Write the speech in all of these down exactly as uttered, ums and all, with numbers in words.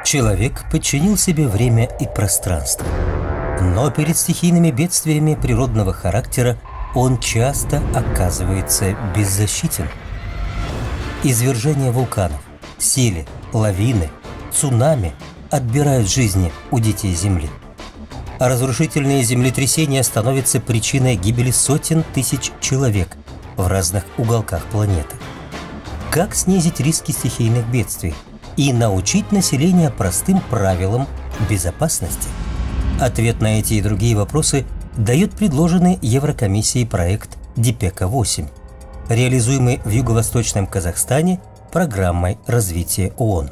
Человек подчинил себе время и пространство. Но перед стихийными бедствиями природного характера он часто оказывается беззащитен. Извержения вулканов, сели, лавины, цунами отбирают жизни у детей Земли. А разрушительные землетрясения становятся причиной гибели сотен тысяч человек в разных уголках планеты. Как снизить риски стихийных бедствий и научить население простым правилам безопасности? Ответ на эти и другие вопросы дает предложенный Еврокомиссией проект ДИПЕКа восемь, реализуемый в Юго-Восточном Казахстане программой развития ООН.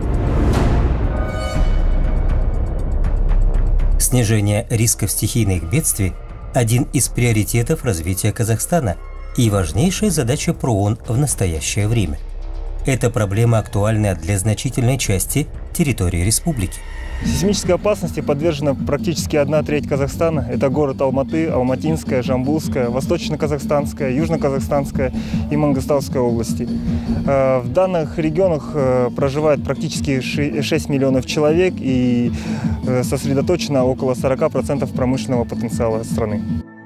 Снижение рисков стихийных бедствий – один из приоритетов развития Казахстана и важнейшая задача ПРООН в настоящее время. Эта проблема актуальна для значительной части территории республики. Сейсмической опасности подвержена практически одна треть Казахстана. Это город Алматы, Алматинская, Жамбулская, Восточно-Казахстанская, Южно-Казахстанская и Мангостауская области. В данных регионах проживает практически шесть миллионов человек и сосредоточено около сорока процентов промышленного потенциала страны.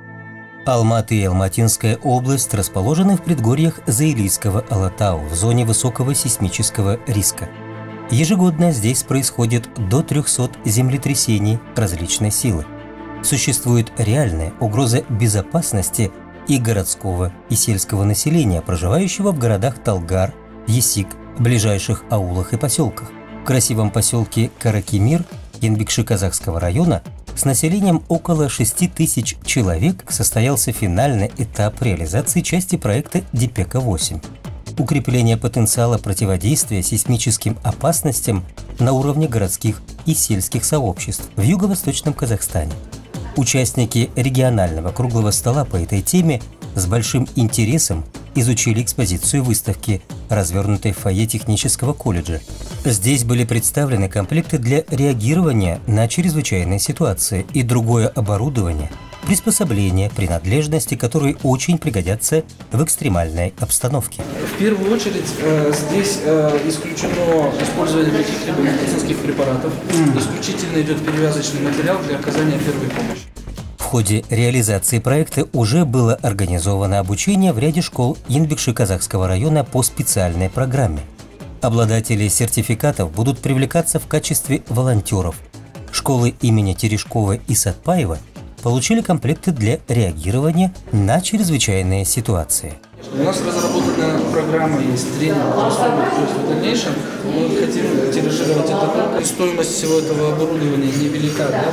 Алматы и Алматинская область расположены в предгорьях Заилийского Алатау в зоне высокого сейсмического риска. Ежегодно здесь происходит до трёхсот землетрясений различной силы. Существует реальная угроза безопасности и городского, и сельского населения, проживающего в городах Талгар, Есик, ближайших аулах и поселках. В красивом поселке Каракемир Янбекши-Казахского района с населением около шести тысяч человек состоялся финальный этап реализации части проекта ДИПЕКа восемь. Укрепление потенциала противодействия сейсмическим опасностям на уровне городских и сельских сообществ в Юго-Восточном Казахстане. Участники регионального круглого стола по этой теме с большим интересом изучили экспозицию выставки, развернутой в фойе технического колледжа. Здесь были представлены комплекты для реагирования на чрезвычайные ситуации и другое оборудование, приспособления, принадлежности, которые очень пригодятся в экстремальной обстановке. В первую очередь э, здесь э, исключено использование каких-либо медицинских препаратов. Mm. Исключительно идет перевязочный материал для оказания первой помощи. В ходе реализации проекта уже было организовано обучение в ряде школ Янбекши-Казахского района по специальной программе. Обладатели сертификатов будут привлекаться в качестве волонтеров. Школы имени Терешкова и Сатпаева получили комплекты для реагирования на чрезвычайные ситуации. У нас разработана программа, есть тренинг, то есть в дальнейшем мы хотим тиражировать это только. Стоимость всего этого оборудования невелика, да?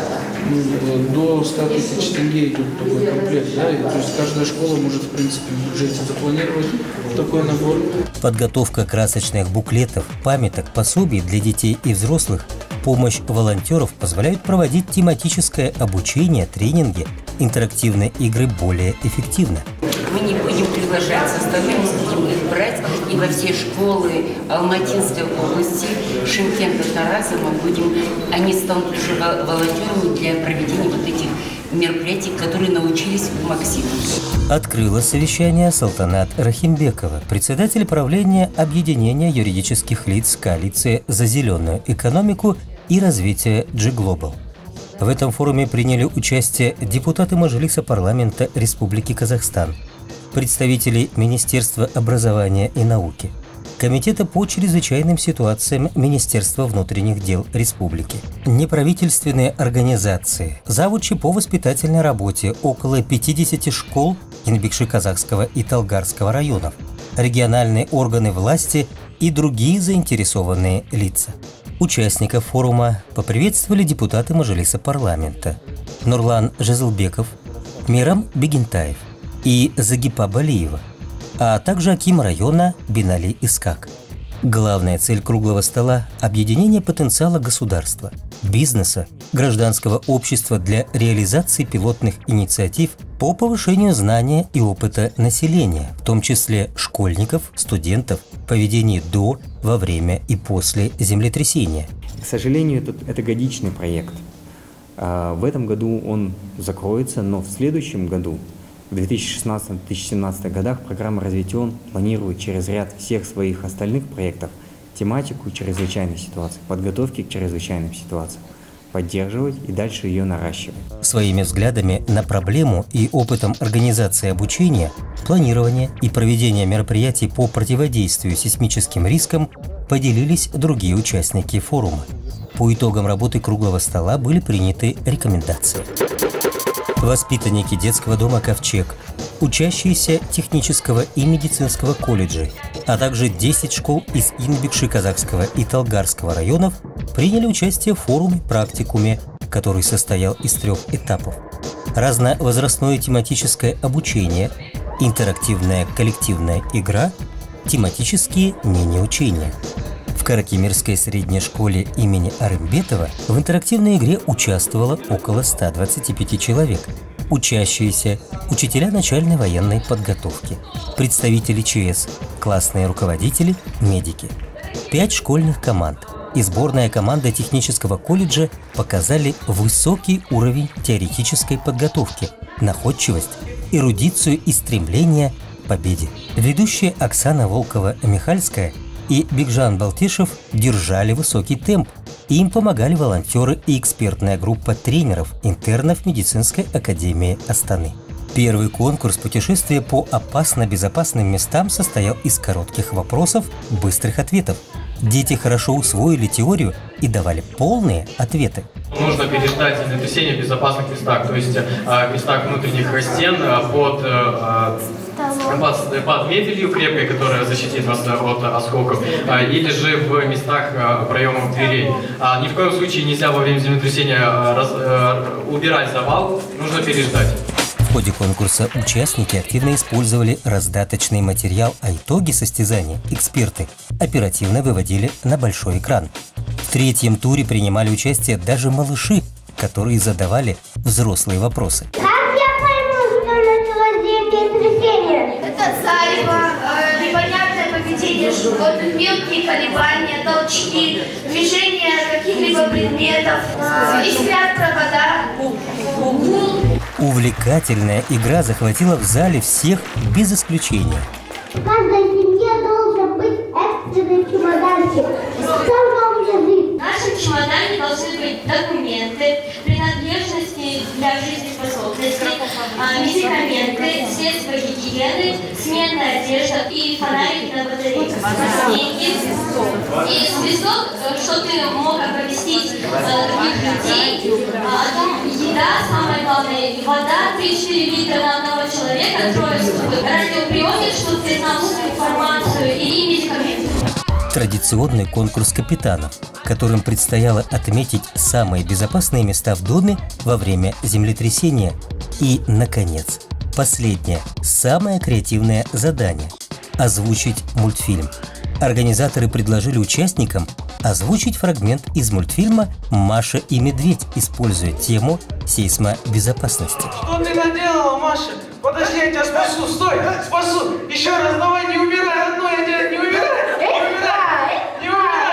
До ста тысяч тенге идет такой комплект, да? И, то есть каждая школа может, в принципе, в бюджете запланировать такой набор. Подготовка красочных буклетов, памяток, пособий для детей и взрослых, помощь волонтеров позволяют проводить тематическое обучение, тренинги, интерактивные игры более эффективно. Мы не будем приглашать составы, мы будем их брать и во все школы Алматинской области, Шымкента, Тараса мы будем, они станут уже волонтерами для проведения вот этих мероприятий, которые научились в Максиме. Открыла совещание Салтанат Рахимбекова, председатель правления Объединения юридических лиц коалиции за зеленую экономику и развитие G-Global. В этом форуме приняли участие депутаты Мажилиса парламента Республики Казахстан, представители Министерства образования и науки, Комитета по чрезвычайным ситуациям Министерства внутренних дел Республики, неправительственные организации, завучи по воспитательной работе около пятидесяти школ Янбекши-Казахского и Талгарского районов, региональные органы власти и другие заинтересованные лица. Участников форума поприветствовали депутаты Мажилиса парламента Нурлан Жизылбеков, Мирам Бегентаев и Загипа Балиева, а также аким района Бинали Искак. Главная цель круглого стола – объединение потенциала государства, бизнеса, гражданского общества для реализации пилотных инициатив по повышению знания и опыта населения, в том числе школьников, студентов, поведении до, во время и после землетрясения. К сожалению, это, это годичный проект. В этом году он закроется, но в следующем году, в две тысячи шестнадцатом — две тысячи семнадцатом годах, программа развития ООН планирует через ряд всех своих остальных проектов тематику чрезвычайных ситуаций, подготовки к чрезвычайным ситуациям, поддерживать и дальше ее наращивать. Своими взглядами на проблему и опытом организации обучения, планирования и проведения мероприятий по противодействию сейсмическим рискам поделились другие участники форума. По итогам работы круглого стола были приняты рекомендации. Воспитанники детского дома «Ковчег», учащиеся технического и медицинского колледжей, а также десять школ из Инбекши, Казахского и Талгарского районов приняли участие в форуме-практикуме, который состоял из трех этапов. Разновозрастное тематическое обучение, интерактивная коллективная игра, тематические мини-учения. В Каракемирской средней школе имени Арымбетова в интерактивной игре участвовало около ста двадцати пяти человек. Учащиеся, учителя начальной военной подготовки, представители ЧС, классные руководители, медики. Пять школьных команд и сборная команда технического колледжа показали высокий уровень теоретической подготовки, находчивость, эрудицию и стремление к победе. Ведущая Оксана Волкова-Михальская и Бигжан Балтишев держали высокий темп, и им помогали волонтеры и экспертная группа тренеров, интернов медицинской академии Астаны. Первый конкурс путешествия по опасно-безопасным местам состоял из коротких вопросов, быстрых ответов. Дети хорошо усвоили теорию и давали полные ответы. Нужно переждать землетрясение в безопасных местах, то есть в местах внутренних стен, под, под, под мебелью крепкой, которая защитит вас от осколков, или же в местах проемов дверей. Ни в коем случае нельзя во время землетрясения раз, убирать завал, нужно переждать. В ходе конкурса участники активно использовали раздаточный материал, а итоги состязания эксперты оперативно выводили на большой экран. В третьем туре принимали участие даже малыши, которые задавали взрослые вопросы. Как я пойму, что началось землетрясение? Это зарево, э, непонятное поведение животных, мелкие колебания, толчки, движение каких-либо предметов, э, искрят провода, гул. Увлекательная игра захватила в зале всех без исключения. В каждой семье должен быть экстренный чемоданчик. Что язык? В нашем чемодане должны быть документы, принадлежности для жизнеспособности, медикаменты, средства гигиены, сменная одежда и фонарики на батарейках, деньги и свисток, что ты мог оповестить других людей о том, еда, самое главное, вода, три-четыре литра на одного человека, трое суток, радиоприемник, чтобы ты знал всю информацию и медикаменты. Традиционный конкурс капитанов, которым предстояло отметить самые безопасные места в доме во время землетрясения. И, наконец, последнее, самое креативное задание – озвучить мультфильм. Организаторы предложили участникам озвучить фрагмент из мультфильма «Маша и медведь», используя тему сейсмобезопасности. Что ты наделала, Маша? Подожди, я тебя спасу, стой, спасу. Еще раз, давай, не убирай одно, я тебя не убирай. Не убирай, не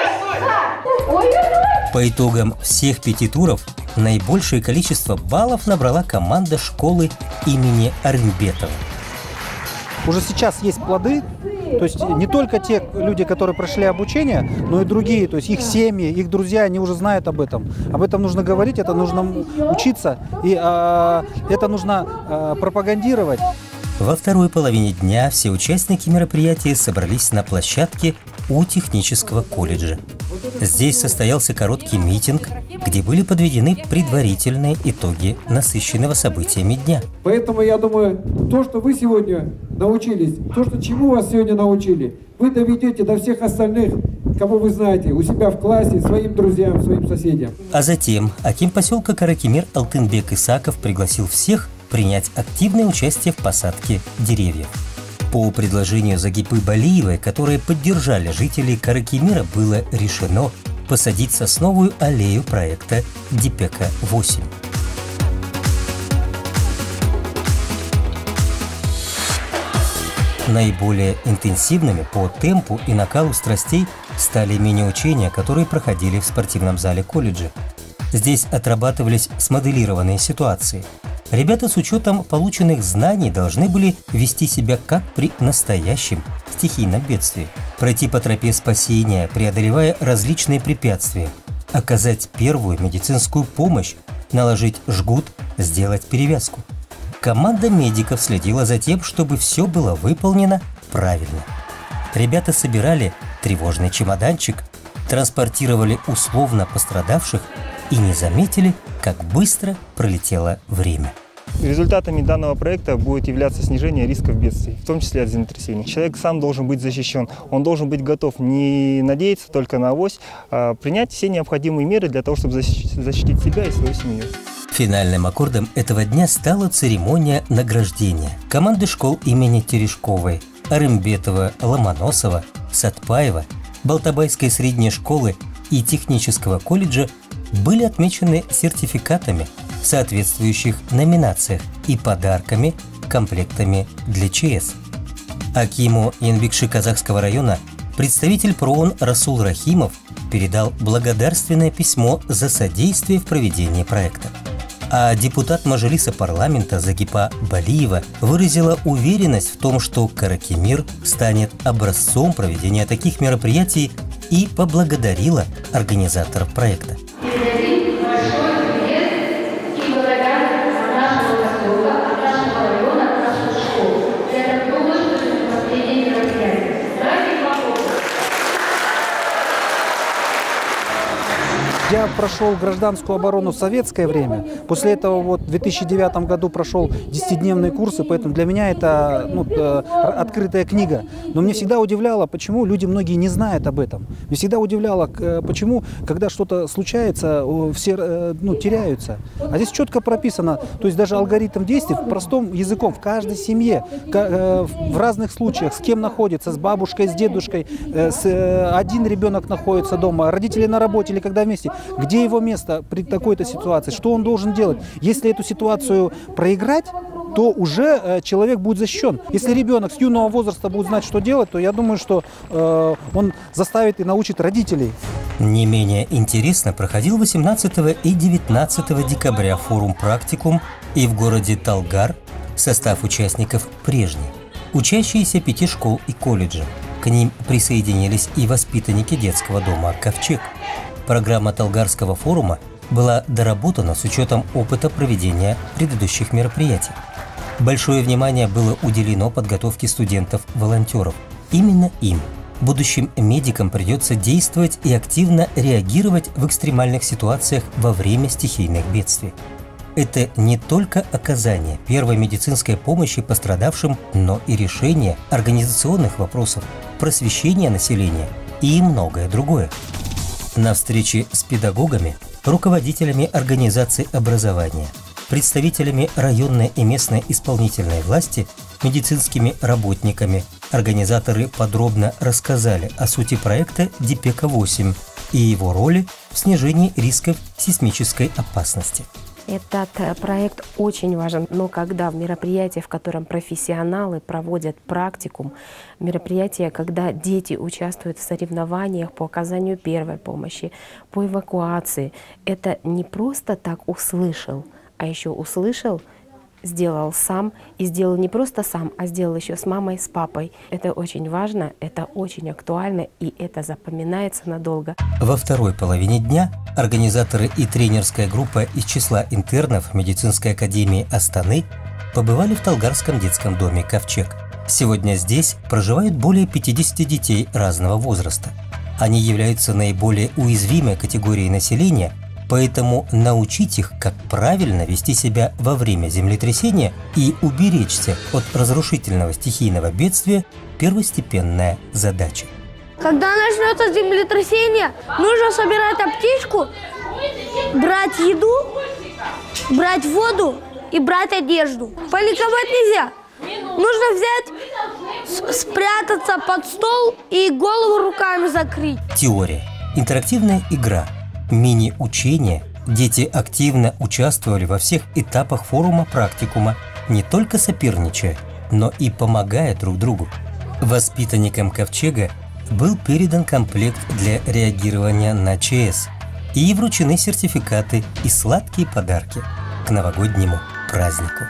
убирай, стой. По итогам всех пяти туров наибольшее количество баллов набрала команда школы имени Арымбетова. Уже сейчас есть плоды, то есть не только те люди, которые прошли обучение, но и другие, то есть их семьи, их друзья, они уже знают об этом. Об этом нужно говорить, это нужно учиться, и а, это нужно а, пропагандировать. Во второй половине дня все участники мероприятия собрались на площадке у технического колледжа. Здесь состоялся короткий митинг, где были подведены предварительные итоги насыщенного событиями дня. Поэтому я думаю, то, что вы сегодня научились, то, что чему вас сегодня научили, вы доведете до всех остальных, кого вы знаете, у себя в классе, своим друзьям, своим соседям. А затем аким поселка Каракемир Алтынбек Исаков пригласил всех принять активное участие в посадке деревьев. По предложению Загипы Балиевой, которые поддержали жителей Каракемира, было решено посадить сосновую аллею проекта Дипека восемь. Наиболее интенсивными по темпу и накалу страстей стали мини-учения, которые проходили в спортивном зале колледжа. Здесь отрабатывались смоделированные ситуации. Ребята с учетом полученных знаний должны были вести себя как при настоящем стихийном бедствии, пройти по тропе спасения, преодолевая различные препятствия, оказать первую медицинскую помощь, наложить жгут, сделать перевязку. Команда медиков следила за тем, чтобы все было выполнено правильно. Ребята собирали тревожный чемоданчик, транспортировали условно пострадавших и не заметили, как быстро пролетело время. Результатами данного проекта будет являться снижение рисков бедствий, в том числе от землетрясений. Человек сам должен быть защищен, он должен быть готов не надеяться только на авось, а принять все необходимые меры для того, чтобы защитить себя и свою семью. Финальным аккордом этого дня стала церемония награждения. Команды школ имени Терешковой, Арымбетова, Ломоносова, Сатпаева, Балтабайской средней школы и технического колледжа были отмечены сертификатами в соответствующих номинациях и подарками, комплектами для ЧС. Акиму Янбекши Казахского района представитель ПРООН Расул Рахимов передал благодарственное письмо за содействие в проведении проекта. А депутат Мажилиса парламента Загипа Балиева выразила уверенность в том, что Каракемир станет образцом проведения таких мероприятий и поблагодарила организаторов проекта. Я прошел гражданскую оборону в советское время. После этого вот в две тысячи девятом году прошел десятидневные курсы, поэтому для меня это ну, открытая книга. Но мне всегда удивляло, почему люди многие не знают об этом. Мне всегда удивляло, почему, когда что-то случается, все ну, теряются. А здесь четко прописано, то есть даже алгоритм действий простым языком в каждой семье, в разных случаях, с кем находится, с бабушкой, с дедушкой, с, один ребенок находится дома, родители на работе или когда вместе. Где его место при такой-то ситуации? Что он должен делать? Если эту ситуацию проиграть, то уже э, человек будет защищен. Если ребенок с юного возраста будет знать, что делать, то я думаю, что э, он заставит и научит родителей. Не менее интересно проходил восемнадцатого и девятнадцатого декабря форум «Практикум» и в городе Талгар состав участников прежний. Учащиеся пяти школ и колледжа. К ним присоединились и воспитанники детского дома «Ковчег». Программа Талгарского форума была доработана с учетом опыта проведения предыдущих мероприятий. Большое внимание было уделено подготовке студентов-волонтеров. Именно им, будущим медикам, придется действовать и активно реагировать в экстремальных ситуациях во время стихийных бедствий. Это не только оказание первой медицинской помощи пострадавшим, но и решение организационных вопросов, просвещение населения и многое другое. На встрече с педагогами, руководителями организаций образования, представителями районной и местной исполнительной власти, медицинскими работниками организаторы подробно рассказали о сути проекта Дипека восемь и его роли в снижении рисков сейсмической опасности. Этот проект очень важен, но когда в мероприятии, в котором профессионалы проводят практикум, мероприятие, когда дети участвуют в соревнованиях по оказанию первой помощи, по эвакуации, это не просто так услышал, а еще услышал, сделал сам, и сделал не просто сам, а сделал еще с мамой, с папой. Это очень важно, это очень актуально, и это запоминается надолго. Во второй половине дня организаторы и тренерская группа из числа интернов медицинской академии Астаны побывали в Талгарском детском доме «Ковчег». Сегодня здесь проживают более пятидесяти детей разного возраста. Они являются наиболее уязвимой категорией населения, поэтому научить их, как правильно вести себя во время землетрясения и уберечься от разрушительного стихийного бедствия – первостепенная задача. Когда начнется землетрясение, нужно собирать аптечку, брать еду, брать воду и брать одежду. Паниковать нельзя. Нужно взять, спрятаться под стол и голову руками закрыть. Теория, интерактивная игра, мини-учение. Дети активно участвовали во всех этапах форума практикума, не только соперничая, но и помогая друг другу. Воспитанникам «Ковчега» был передан комплект для реагирования на ЧС и вручены сертификаты и сладкие подарки к новогоднему празднику.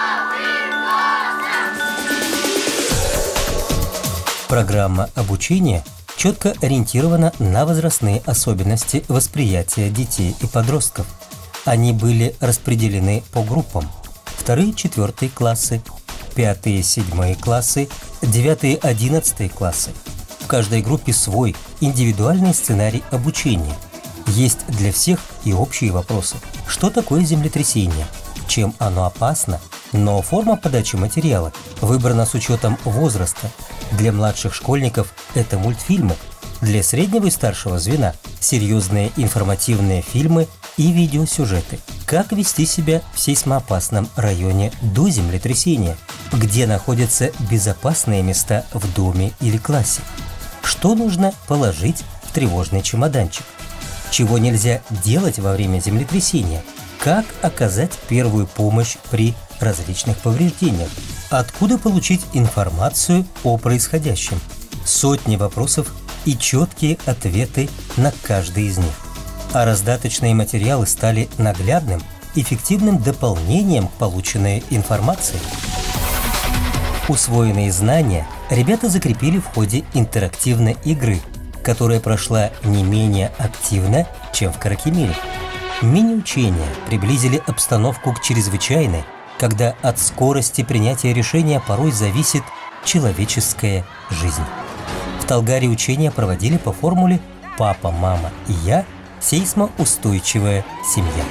Программа обучения четко ориентирована на возрастные особенности восприятия детей и подростков. Они были распределены по группам: вторые-четвертые классы, пятые-седьмые классы, девятые-одиннадцатые классы. В каждой группе свой индивидуальный сценарий обучения. Есть для всех и общие вопросы. Что такое землетрясение? Чем оно опасно? Но форма подачи материала выбрана с учетом возраста. Для младших школьников это мультфильмы, для среднего и старшего звена – серьезные информативные фильмы и видеосюжеты. Как вести себя в сейсмоопасном районе до землетрясения? Где находятся безопасные места в доме или классе? Что нужно положить в тревожный чемоданчик? Чего нельзя делать во время землетрясения? Как оказать первую помощь при различных повреждениях? Откуда получить информацию о происходящем? Сотни вопросов и четкие ответы на каждый из них. А раздаточные материалы стали наглядным, эффективным дополнением к полученной информации. Усвоенные знания ребята закрепили в ходе интерактивной игры, которая прошла не менее активно, чем в Каракемеле. Мини-учения приблизили обстановку к чрезвычайной, когда от скорости принятия решения порой зависит человеческая жизнь. В Талгаре учения проводили по формуле «папа, мама и я» – сейсмоустойчивая семья.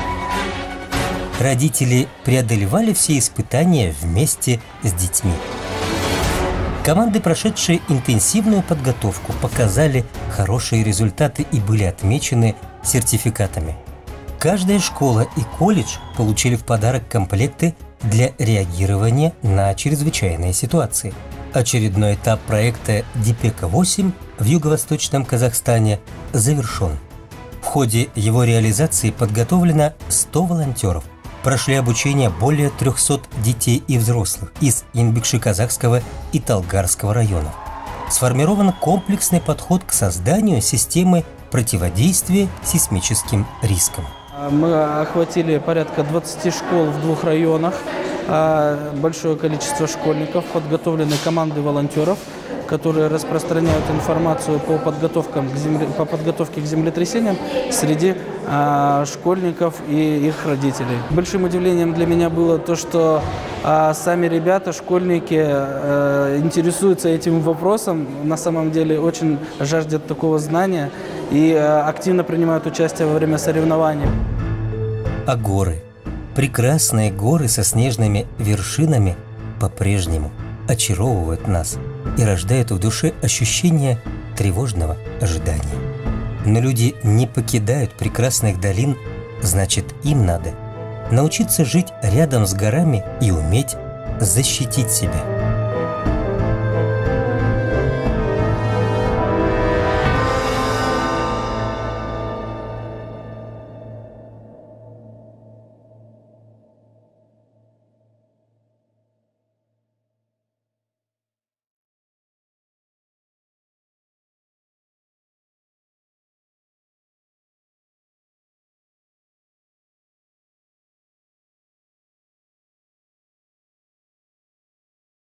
Родители преодолевали все испытания вместе с детьми. Команды, прошедшие интенсивную подготовку, показали хорошие результаты и были отмечены сертификатами. Каждая школа и колледж получили в подарок комплекты для реагирования на чрезвычайные ситуации. Очередной этап проекта Дипека восемь в юго-восточном Казахстане завершен. В ходе его реализации подготовлено сто волонтеров. Прошли обучение более трехсот детей и взрослых из Янбекши-Казахского и Талгарского районов. Сформирован комплексный подход к созданию системы противодействия сейсмическим рискам. Мы охватили порядка двадцати школ в двух районах, большое количество школьников, подготовлены команды волонтеров, которые распространяют информацию по, подготовкам к земле, по подготовке к землетрясениям среди а, школьников и их родителей. Большим удивлением для меня было то, что а, сами ребята, школьники, а, интересуются этим вопросом, на самом деле очень жаждут такого знания и а, активно принимают участие во время соревнований. А горы? Прекрасные горы со снежными вершинами по-прежнему очаровывают нас и рождают в душе ощущение тревожного ожидания. Но люди не покидают прекрасных долин, значит, им надо научиться жить рядом с горами и уметь защитить себя.